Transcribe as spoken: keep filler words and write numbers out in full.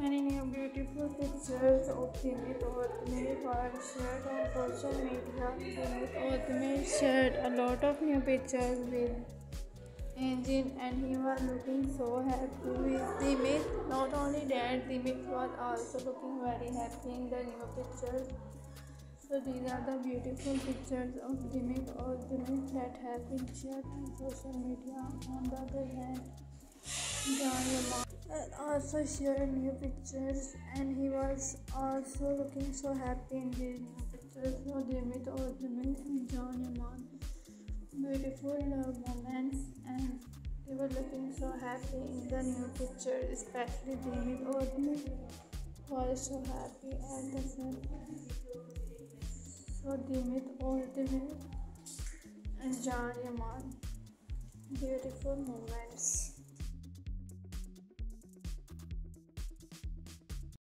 Many new beautiful pictures of Demet Ozdemir were shared on social media. Demet Ozdemir shared a lot of new pictures with Engine and he was looking so happy with Demet. Not only that, Demet was also looking very happy in the new pictures. So these are the beautiful pictures of Demet Ozdemir that have been shared on social media. On the other hand, Yaman had also shared new pictures and he was also looking so happy in these new pictures. So Demet Ozdemir and Yaman, beautiful love moments, and they were looking so happy in the new picture, especially Demet Ozdemir was so happy at the film. So Demet Ozdemir and Yaman, beautiful moments.